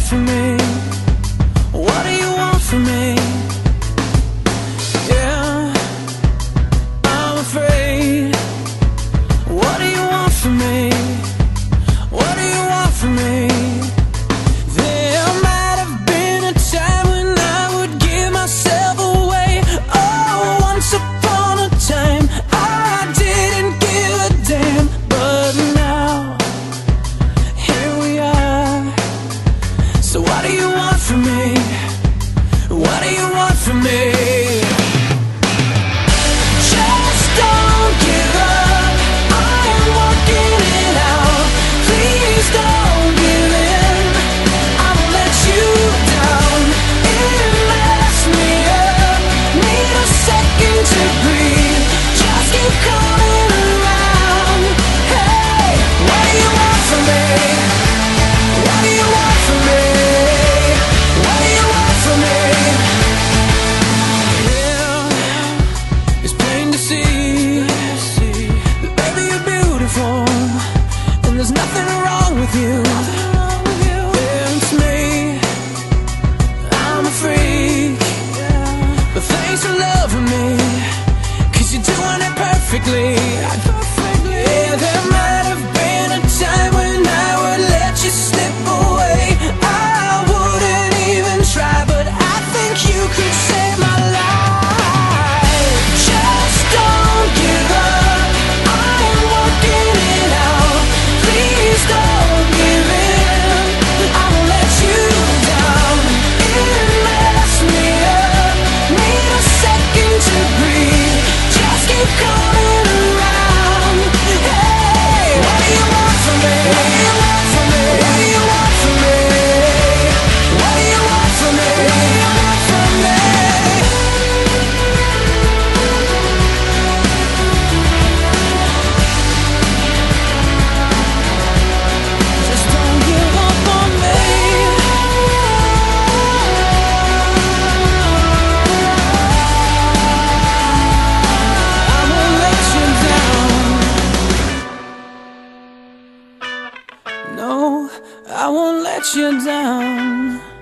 from me? What do you want from me? Yeah, I'm afraid. What do you want from me? What do you want from me? There might have been a time when I would give myself away. Oh, once upon a time I didn't give a damn. But now, here we are. So what do you want from me? What do you want from me? Just don't give up, I am working it out. Please don't give in, I won't let you down. It messed me up, need a second to breathe. Just keep coming around. Hey, what do you want from me? What do you want from me? What do you want from me? Yeah, it's plain to see that baby you're beautiful, and there's nothing wrong with you. Yeah, it's me, I'm a freak, but thanks for loving me, 'cause you're doing it perfectly. Yeah, there might have been a time when I would let you slip away. I wouldn't even try, but I think you could save my life. Just don't give up, I am working it out. Please don't give in, I won't let you down. It messed me up, need a second to breathe. Just keep coming around. Hey, what do you want from me? What do you want from me? What do you want from me? What do you want from me? What do you want from me? Just don't give up on me. I won't let you down. No, I won't let you down.